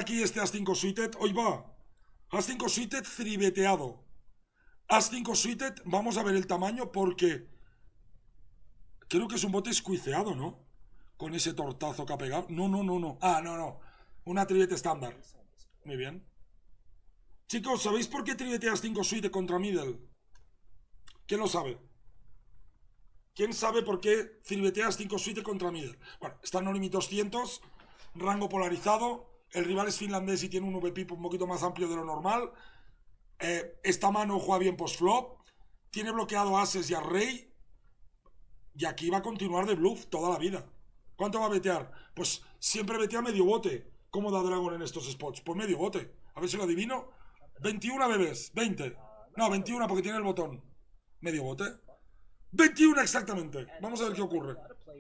aquí este As-5 suited. Hoy va. As-5 suited tribeteado. As-5 suited, vamos a ver el tamaño porque creo que es un bote escuiceado, ¿no? Con ese tortazo que ha pegado. No. Ah, no. Una tribete estándar. Muy bien. Chicos, ¿sabéis por qué tribeteas 5 suited contra middle? ¿Quién lo sabe? ¿Quién sabe por qué tribeteas 5 suited contra middle? Bueno, está en Onimi 200, rango polarizado. El rival es finlandés y tiene un VP un poquito más amplio de lo normal. Esta mano juega bien post-flop. Tiene bloqueado ases y a rey. Y aquí va a continuar de bluff toda la vida. ¿Cuánto va a betear? Pues siempre betea medio bote. ¿Cómo da Dragon en estos spots? Pues medio bote. A ver si lo adivino. 21 bebés. 20. No, 21 porque tiene el botón. Medio bote. 21 exactamente. Vamos a ver qué ocurre.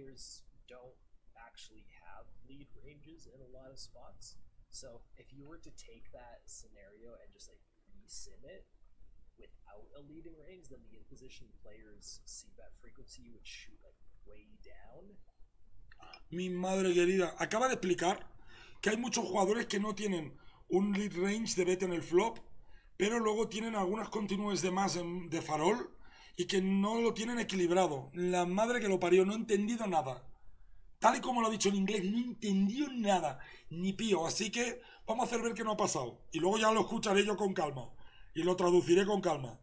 So if you were to take that scenario and just like resim it without a leading range, then the in-position player's c-bet frequency would shoot like way down. Mi madre querida, acaba de explicar que hay muchos jugadores que no tienen un lead range de bet en el flop, pero luego tienen algunas continues de más de farol y que no lo tienen equilibrado. La madre que lo parió, no he entendido nada. Tal y como lo ha dicho en inglés, no entendió nada, ni pío. Así que vamos a hacer ver que no ha pasado. Y luego ya lo escucharé yo con calma. Y lo traduciré con calma.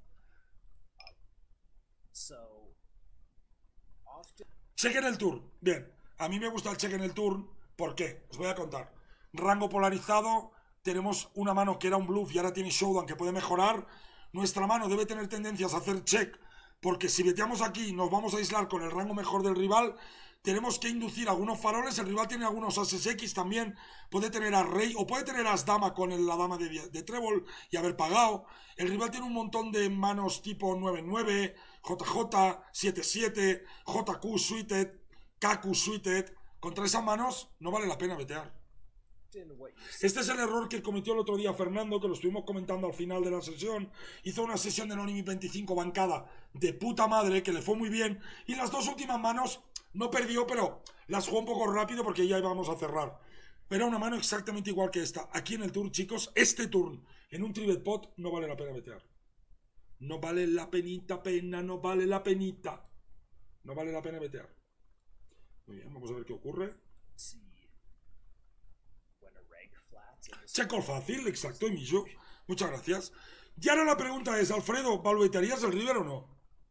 Check en el turn. Bien, a mí me gusta el check en el turn. ¿Por qué? Os voy a contar. Rango polarizado. Tenemos una mano que era un bluff y ahora tiene showdown que puede mejorar. Nuestra mano debe tener tendencias a hacer check. Porque si beteamos aquí nos vamos a aislar con el rango mejor del rival. Tenemos que inducir algunos faroles. El rival tiene algunos ases X también. Puede tener a rey o puede tener as dama con la dama de trébol y haber pagado. El rival tiene un montón de manos tipo 9-9, JJ, 7-7, JQ suited, KQ suited. Contra esas manos no vale la pena betear. Este es el error que cometió el otro día Fernando, que lo estuvimos comentando al final de la sesión. Hizo una sesión de Onimi 25 bancada de puta madre, que le fue muy bien. Y las dos últimas manos no perdió, pero las jugó un poco rápido porque ya íbamos a cerrar. Pero era una mano exactamente igual que esta. Aquí en el turn, chicos, este turn en un tribet pot no vale la pena betear. No vale la penita pena, no vale la penita. No vale la pena betear. Muy bien, vamos a ver qué ocurre. Check call fácil, exacto, Emilio. Muchas gracias. Y ahora la pregunta es, Alfredo, ¿valvetearías el river o no?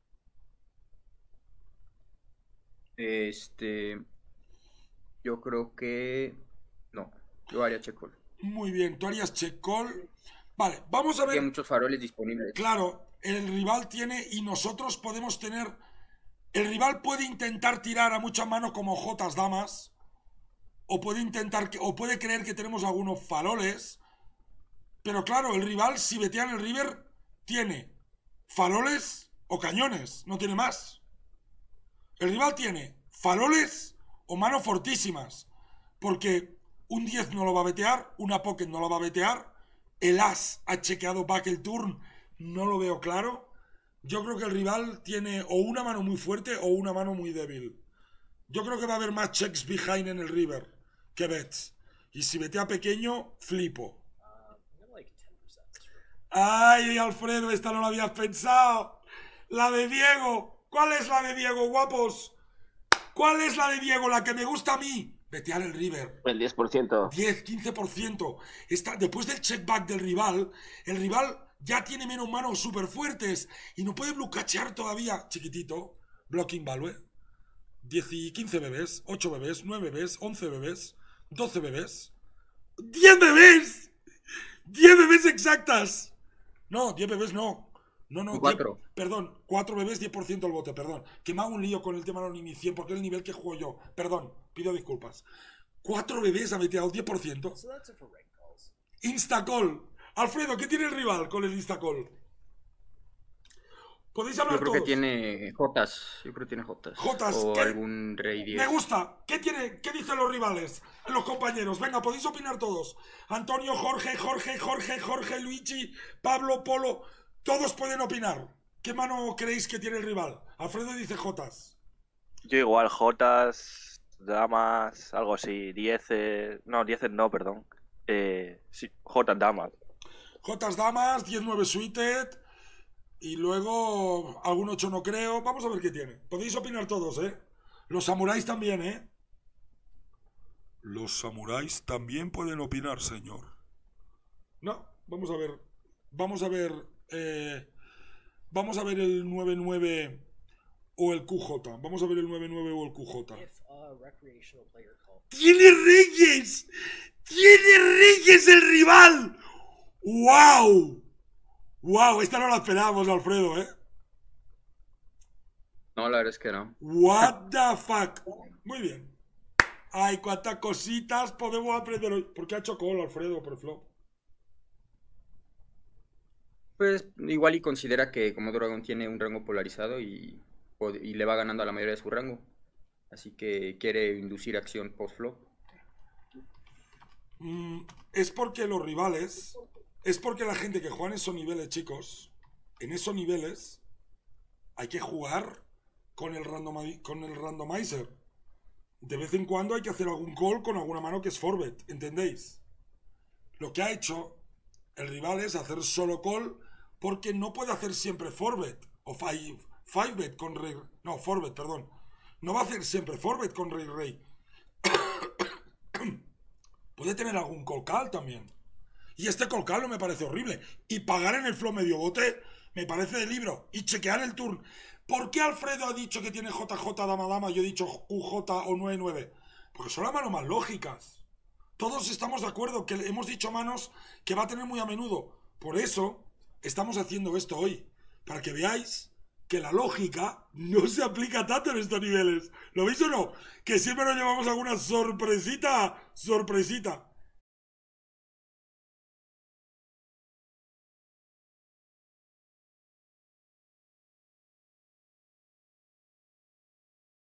Yo creo que no. Yo haría check call. Muy bien, tú harías check call. Vale, vamos a ver. Hay muchos faroles disponibles. Claro, el rival tiene y nosotros podemos tener. El rival puede intentar tirar a muchas manos como jotas damas. O puede intentar, o puede creer que tenemos algunos faroles. Pero claro, el rival, si betea en el river, tiene faroles o cañones, no tiene más. El rival tiene faroles o manos fortísimas. Porque un 10 no lo va a betear, una pocket no lo va a betear. El as ha chequeado back el turn, no lo veo claro. Yo creo que el rival tiene o una mano muy fuerte o una mano muy débil. Yo creo que va a haber más checks behind en el river que bets. Y si betea pequeño, flipo. Ay, Alfredo, esta no la habías pensado. La de Diego. ¿Cuál es la de Diego, guapos? ¿Cuál es la de Diego? La que me gusta a mí. Betear el river. El 10%. 10, 15%. Después del check back del rival, el rival ya tiene menos manos súper fuertes y no puede blucachear todavía. Chiquitito. Blocking value. 10 y 15 bebés, 8 bebés, 9 bebés, 11 bebés, 12 bebés. ¡10 bebés! ¡10 bebés exactas! No, 10 bebés no. No, 4. Perdón, 4 bebés, 10% el bote, perdón. Que me hago un lío con el tema de los Onimi 100 porque es el nivel que juego yo. Perdón, pido disculpas. 4 bebés ha metido 10%. Instacall. Alfredo, ¿qué tiene el rival con el Instacall? Podéis hablar Yo creo todos. que tiene Jotas. Yo creo que tiene Jotas. Jotas. O algún rey 10. Me gusta. ¿Qué dicen los rivales? Los compañeros. Venga, podéis opinar todos. Antonio, Jorge, Luigi, Pablo, Polo. Todos pueden opinar. ¿Qué mano creéis que tiene el rival? Alfredo dice Jotas. Yo igual, Jotas, damas, algo así. 10. No, 10 no, perdón. Sí, J damas. Jotas damas, 10-9 suited. Y luego algún 8 no creo. Vamos a ver qué tiene. Podéis opinar todos, ¿eh? Los samuráis también, ¿eh? Los samuráis también pueden opinar, señor. No, vamos a ver. Vamos a ver. Vamos a ver el 9-9 o el QJ. Vamos a ver el 9-9 o el QJ. If a recreational player called ¡Tiene reyes! ¡Tiene reyes el rival! ¡Wow! ¡Wow! Esta no la esperábamos, Alfredo, ¿eh? No, la verdad es que no. What the fuck. Muy bien. Ay, cuántas cositas podemos aprender hoy. ¿Por qué ha hecho call, Alfredo, por flop? Pues igual y considera que como Dragon tiene un rango polarizado y le va ganando a la mayoría de su rango. Así que quiere inducir acción post-flop. Es porque los rivales, es porque la gente que juega en esos niveles, chicos, en esos niveles hay que jugar con el randomizer. De vez en cuando hay que hacer algún call con alguna mano que es forbet, ¿entendéis? Lo que ha hecho el rival es hacer solo call porque no puede hacer siempre forbet o 5bet con rey. No, forbet, perdón. No va a hacer siempre forbet con rey. Puede tener algún call call también. Y este call call no me parece horrible. Y pagar en el flop medio bote me parece de libro. Y chequear el turn. ¿Por qué Alfredo ha dicho que tiene JJ dama dama? Yo he dicho QJ o 9-9. Porque son las manos más lógicas. Todos estamos de acuerdo que hemos dicho manos que va a tener muy a menudo. Por eso estamos haciendo esto hoy. Para que veáis que la lógica no se aplica tanto en estos niveles. ¿Lo veis o no? Que siempre nos llevamos alguna sorpresita.